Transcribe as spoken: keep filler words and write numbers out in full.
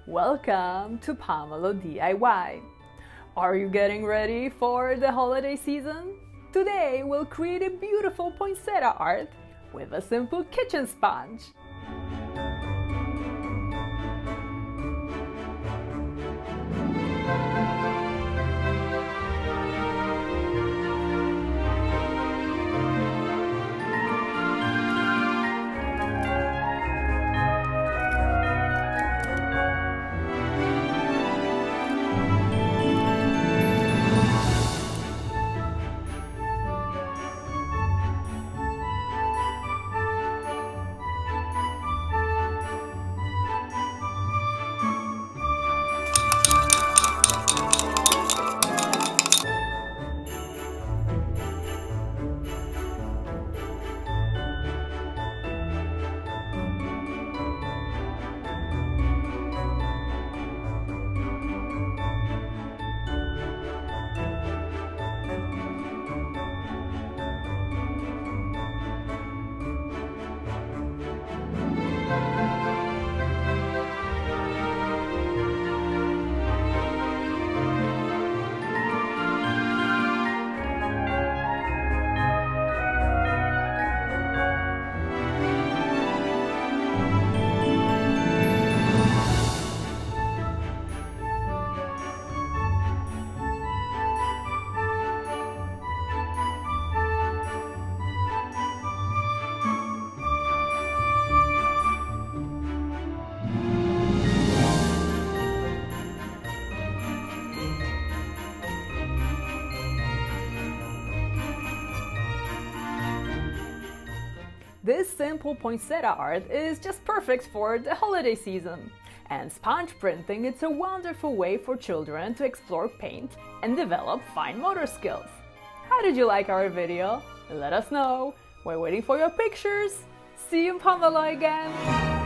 Welcome to Pomelo D I Y. Are you getting ready for the holiday season? Today we'll create a beautiful poinsettia art with a simple kitchen sponge. This simple poinsettia art is just perfect for the holiday season. And sponge printing is a wonderful way for children to explore paint and develop fine motor skills. How did you like our video? Let us know. We're waiting for your pictures. See you in Pomelo again!